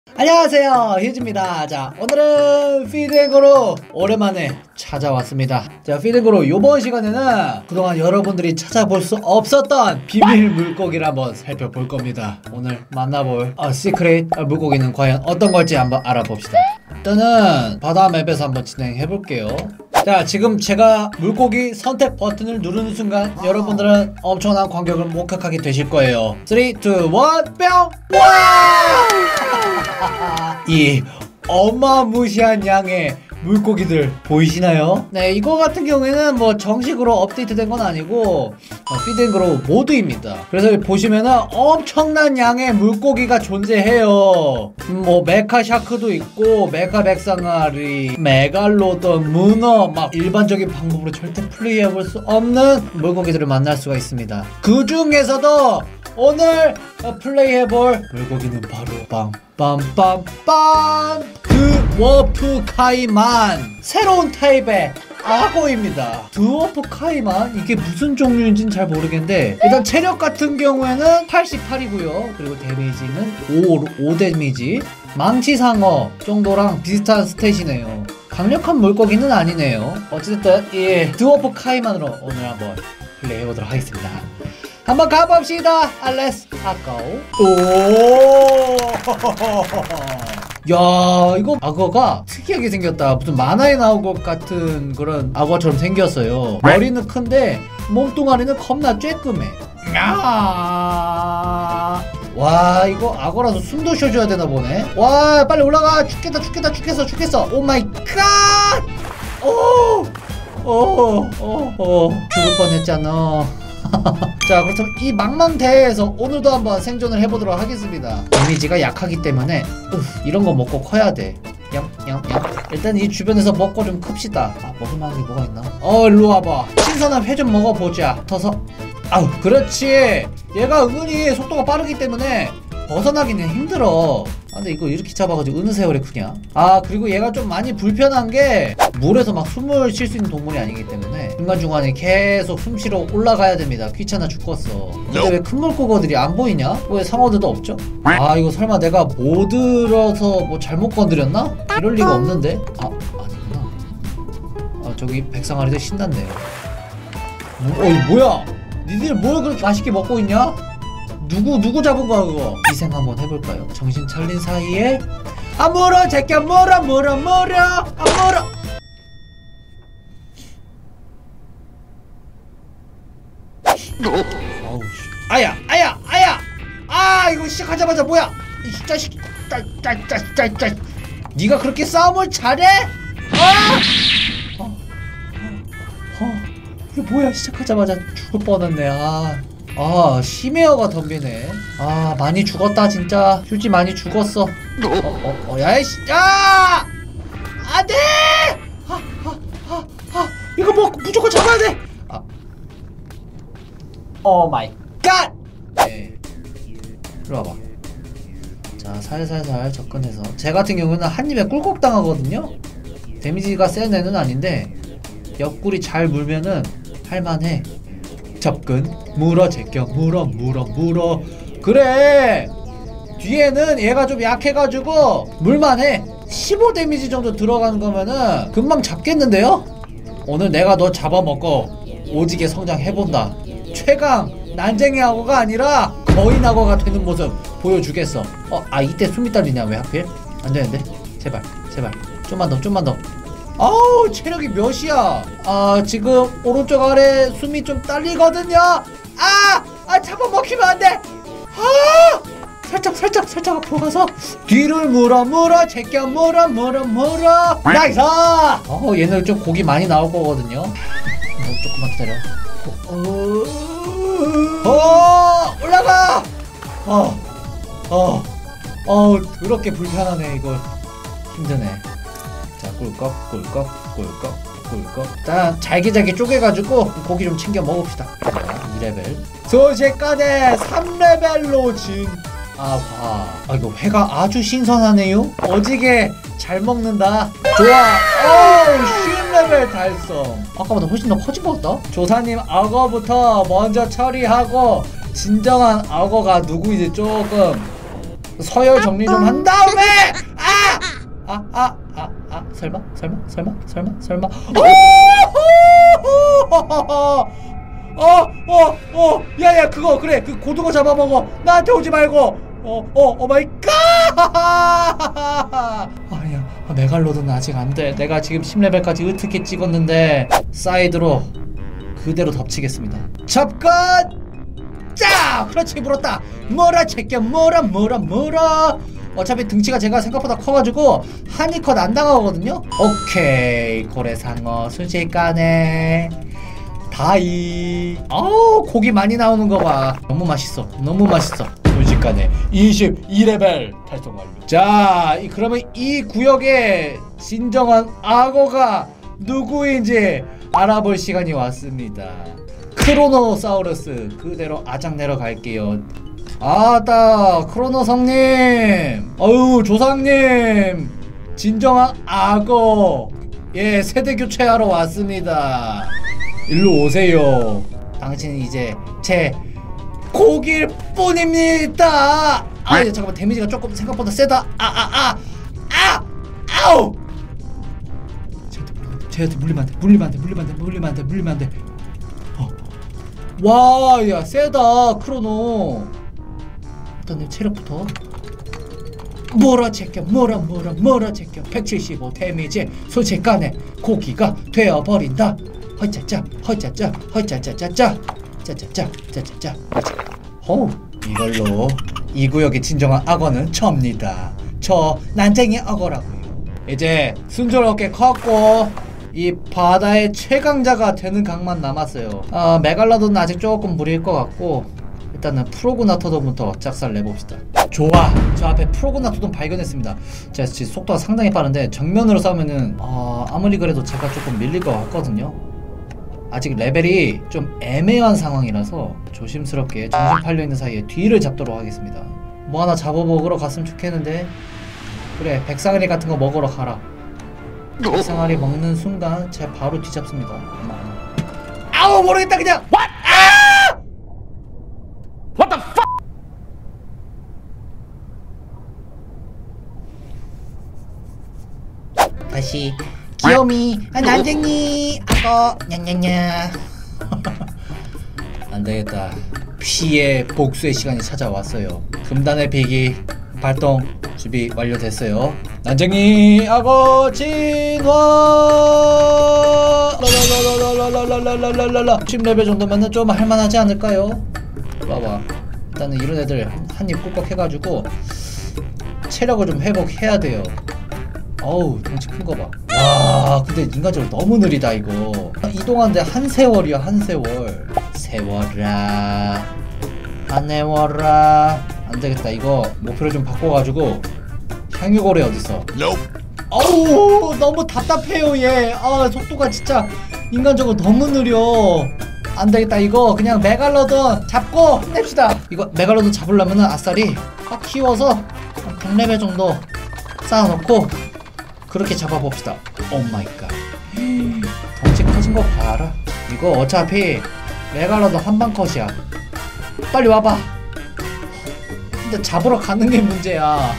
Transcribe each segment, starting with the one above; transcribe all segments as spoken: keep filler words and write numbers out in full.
안녕하세요, 휴지입니다. 자, 오늘은 피드앤고로 오랜만에 찾아왔습니다. 자, 피드앤고로 요번 시간에는 그동안 여러분들이 찾아볼 수 없었던 비밀 물고기를 한번 살펴볼 겁니다. 오늘 만나볼 어, 시크릿 물고기는 과연 어떤 걸지 한번 알아봅시다. 일단은 바다 맵에서 한번 진행해 볼게요. 자, 지금 제가 물고기 선택 버튼을 누르는 순간 여러분들은 엄청난 광경을 목격하게 되실 거예요. 삼, 이, 일, 뿅! 와! 이 어마무시한 양의 물고기들 보이시나요? 네, 이거 같은 경우에는 뭐 정식으로 업데이트된 건 아니고 어, 피드앤그로우 모드입니다. 그래서 보시면은 엄청난 양의 물고기가 존재해요. 음, 뭐 메카샤크도 있고 메카백상아리, 메갈로돈, 문어, 막 일반적인 방법으로 절대 플레이해볼 수 없는 물고기들을 만날 수가 있습니다. 그 중에서도 오늘 어, 플레이해볼 물고기는 바로 빰빰빰빰 드워프 카이만, 새로운 타입의 악어입니다. 드워프 카이만? 이게 무슨 종류인지는 잘 모르겠는데 일단 체력 같은 경우에는 팔십팔이고요 그리고 데미지는 오, 오 데미지. 망치상어 정도랑 비슷한 스탯이네요. 강력한 물고기는 아니네요. 어쨌든 이 드워프 카이만으로 오늘 한번 플레이해보도록 하겠습니다. 한번 가봅시다. 렛츠 고. 오! 야, 이거 악어가 특이하게 생겼다. 무슨 만화에 나올 것 같은 그런 악어처럼 생겼어요. 머리는 큰데 몸뚱아리는 겁나 쬐끔해. 야! 와, 이거 악어라서 숨도 쉬어줘야 되나 보네. 와, 빨리 올라가. 죽겠다, 죽겠다, 죽겠어, 죽겠어. 오 마이 갓! 오! 오, 오, 오. 죽을 뻔했잖아. 자, 그렇다면 이 망망대해에서 오늘도 한번 생존을 해보도록 하겠습니다. 데미지가 약하기 때문에 으, 이런 거 먹고 커야 돼. 얌얌얌. 일단 이 주변에서 먹고 좀 큽시다. 아, 먹을만한 게 뭐가 있나? 어, 일로 와봐. 신선한 회 좀 먹어보자. 터서. 아우, 그렇지. 얘가 은근히 속도가 빠르기 때문에 벗어나기는 힘들어. 아, 근데 이거 이렇게 잡아가지고 어느 세월에 크냐? 아, 그리고 얘가 좀 많이 불편한 게 물에서 막 숨을 쉴 수 있는 동물이 아니기 때문에 중간중간에 계속 숨 쉬러 올라가야 됩니다. 귀찮아 죽겠어. 근데 왜 큰 물고기들이 안 보이냐? 왜 상어들도 없죠? 아, 이거 설마 내가 못 들어서 뭐 잘못 건드렸나? 이럴 리가 없는데? 아, 아니구나. 아, 저기 백상아리들 신났네요. 뭐, 어이, 뭐야? 니들 뭘 그렇게 맛있게 먹고 있냐? 누구 누구 잡은 거야 그거? 희생 한번 해볼까요? 정신 차린 사이에 아 물어 제껴 물어 물어 물어 아 물어. 어우 아야 아야 아야 아 이거 시작하자마자 뭐야 이 자식 짤짤짤짤짤 네가 그렇게 싸움을 잘해? 아! 어, 어, 어, 이게 뭐야 시작하자마자 죽을 뻔했네. 아. 아, 심해어가 덤비네. 아, 많이 죽었다 진짜. 휴지 많이 죽었어. 어, 어, 어, 야이씨, 야! 안 돼! 아, 아, 아, 아, 이거 뭐 무조건 잡아야 돼. 아, 오 마이 갓! 네, 이리 와봐. 자, 살살살 접근해서. 쟤 같은 경우는 한 입에 꿀꺽 당하거든요. 데미지가 센 애는 아닌데 옆구리 잘 물면은 할만해. 접근 물어 제껴 물어 물어 물어. 그래, 뒤에는 얘가 좀 약해가지고 물만해. 십오 데미지 정도 들어가는 거면은 금방 잡겠는데요? 오늘 내가 너 잡아먹고 오지게 성장해본다. 최강 난쟁이 악어가 아니라 거인 악어가 되는 모습 보여주겠어. 어, 아 이때 숨이 딸리냐 왜 하필? 안되는데 제발 제발 좀만 더 좀만 더. 아우, 체력이 몇이야? 아, 지금 오른쪽 아래 숨이 좀 딸리거든요? 아! 아, 잡아먹히면 안 돼! 아! 살짝, 살짝, 살짝 앞으로 가서 뒤를 물어, 물어, 제껴, 물어, 물어, 물어! 나이스! 어, 얘는 좀 고기 많이 나올 거거든요? 어, 조금만 기다려. 어, 어, 올라가! 어, 어, 어, 그렇게 불편하네, 이거. 힘드네. 자, 꿀꺽 꿀꺽 꿀꺽 꿀꺽. 자, 잘게잘게 쪼개가지고 고기 좀 챙겨 먹읍시다. 자, 이 레벨 순식간에 삼 레벨로 진 아화. 아, 이거 회가 아주 신선하네요. 어지게 잘 먹는다. 좋아. 어우, 십 레벨 달성. 아까보다 훨씬 더 커진 것 같다. 조사님 악어부터 먼저 처리하고 진정한 악어가 누구인지 조금 서열 정리 좀 한 다음에 아! 아, 아, 아, 아, 설마? 설마? 설마? 설마? 설마? 어, 어, 어, 야, 야, 그거, 그래, 그 고등어 잡아먹어. 나한테 오지 말고. 어, 어, 오 마이 갓! 아니야, 메갈로드는 아직 안 돼. 내가 지금 십 레벨까지 어떻게 찍었는데, 사이드로 그대로 덮치겠습니다. 잠깐! 짜! 그렇지, 물었다. 뭐라, 제껴, 뭐라, 뭐라, 뭐라. 어차피 등치가 제가 생각보다 커가지고 한이컷 안 당하거든요. 오케이, 고래상어 순식간에 다이. 아우, 고기 많이 나오는 거 봐. 너무 맛있어, 너무 맛있어. 순식간에 이십이 레벨 달성 완료. 자, 이, 그러면 이 구역의 진정한 악어가 누구인지 알아볼 시간이 왔습니다. 크로노사우루스 그대로 아작 내려갈게요. 아따, 크로노성님, 어유 조상님, 진정한 악어, 예, 세대 교체하러 왔습니다. 일로 오세요. 당신은 이제 제 고기일 뿐입니다. 아, 잠깐만, 데미지가 조금 생각보다 세다. 아, 아, 아, 아, 아우. 쟤한테 물리면 안 돼, 물리면 안 돼, 물리면 안 돼, 물리면 안 돼, 물리면 안 돼. 어. 와, 야, 세다, 크로노. 일단 내 체력부터. 뭐라 제껴, 뭐라 뭐라 뭐라 제껴. 백칠십오 데미지 순식간에 고기가 되어버린다. 허짜짜, 허짜짜, 허짜짜짜짜, 짜짜짜, 짜짜짜. 호, 이걸로 이 구역의 진정한 악어는 접니다. 저 난쟁이 악어라고요. 이제 순조롭게 컸고 이 바다의 최강자가 되는 각만 남았어요. 아, 메갈로돈은 아직 조금 무리일 것 같고, 일단은 프로그나토돈부터 짝살 내봅시다. 좋아, 저 앞에 프로그나토돈 발견했습니다. 제가 지금 속도가 상당히 빠른데 정면으로 싸우면은 어, 아무리 그래도 제가 조금 밀릴 것 같거든요. 아직 레벨이 좀 애매한 상황이라서 조심스럽게 정신 팔려있는 사이에 뒤를 잡도록 하겠습니다. 뭐 하나 잡아먹으러 갔으면 좋겠는데. 그래, 백상아리 같은 거 먹으러 가라. 백상아리 먹는 순간 제가 바로 뒤잡습니다. 아우, 모르겠다 그냥. What? 아! What the fuck? 다시 귀요미, 아, 난쟁이, 악어, 냥냥냥. 안되겠다. 피해 복수의 시간이 찾아왔어요. 금단의 비기 발동 준비 완료됐어요. 난쟁이 악어 진화. 라라라라라라라라라라라. 십 레벨 정도면은 좀 할만하지 않을까요? 봐봐, 일단은 이런 애들 한입 꿀꺽 해가지고 체력을 좀 회복해야 돼요. 어우, 덩치 큰 거 봐. 와, 근데 인간적으로 너무 느리다 이거. 이동하는데 한 세월이야, 한 세월. 세월아, 안내워라. 안되겠다, 이거 목표를 좀 바꿔가지고 향유고래 어딨어? 어우, 너무 답답해요 얘. 아, 속도가 진짜 인간적으로 너무 느려. 안되겠다, 이거 그냥 메갈로돈 잡고 힘냅시다. 이거 메갈로돈 잡으려면은 아싸리 확 키워서 한 백 레벨 정도 쌓아놓고 그렇게 잡아봅시다. 오 마이 갓. 덩치 커진 거 봐라. 이거 어차피 메갈로돈 한방 컷이야. 빨리 와봐. 근데 잡으러 가는 게 문제야.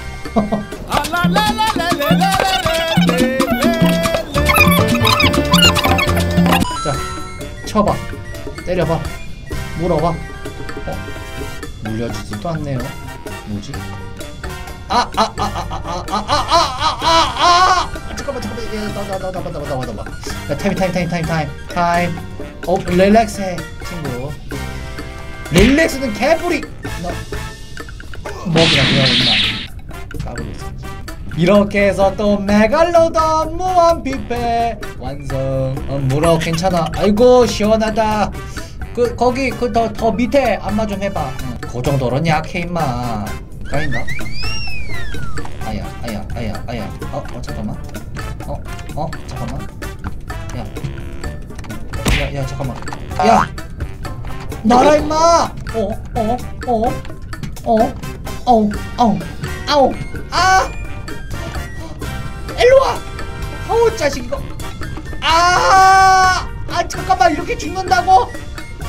자, 쳐봐. 때려봐. 물어봐. 어? 물려주지도 않네요. 뭐지? 아, 아, 아, 아, 아, 아, 아, 아, 아, 아, 아, 잠깐만, 잠깐만, 야, 나, 나, 나, 나, 나, 나, 나, 나, 나, 야, 타임, 타임, 타임, 타임, 타임, 타임. 어, 릴렉스해, 친구. 릴렉스는 개뿌리. 너 먹이라 그러구나. 까불었어. 이렇게 해서 또 메갈로돈 무한 뷔페 완성. 어, 물어, 괜찮아. 아이고, 시원하다. 그, 거기, 그, 더, 더 밑에 안마 좀 해봐. 응. 그 정도는 약해, 임마. 까인가? 아야, 아야, 아야, 아야. 어, 어, 잠깐만. 어, 어, 잠깐만. 야, 야, 야, 잠깐만. 야, 나라 임마. 어, 어, 어, 어, 어, 어, 아우, 아, 일로 와. 어우, 자식 이거. 아, 아, 잠깐만, 이렇게 죽는다고? 어,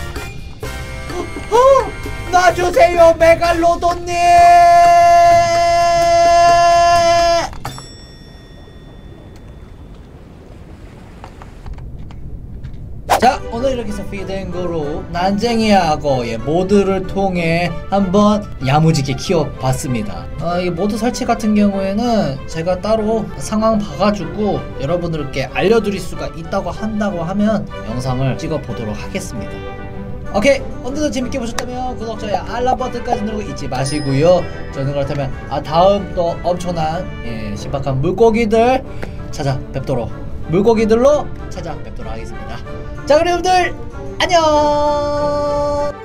어, 놔주세요, 메갈로돈님. 오늘 이렇게 해서 피드앤고로 난쟁이하고 예, 모드를 통해 한번 야무지게 키워봤습니다. 어, 이 모드 설치 같은 경우에는 제가 따로 상황 봐가지고 여러분들께 알려드릴 수가 있다고 한다고 하면 영상을 찍어보도록 하겠습니다. 오케이, 오늘도 재밌게 보셨다면 구독, 좋아요, 알람 버튼까지 누르고 잊지 마시고요. 저는 그렇다면 아 다음 또 엄청난 예, 신박한 물고기들 찾아뵙도록 물고기들로 찾아뵙도록 하겠습니다. 자, 그럼 여러분들 안녕.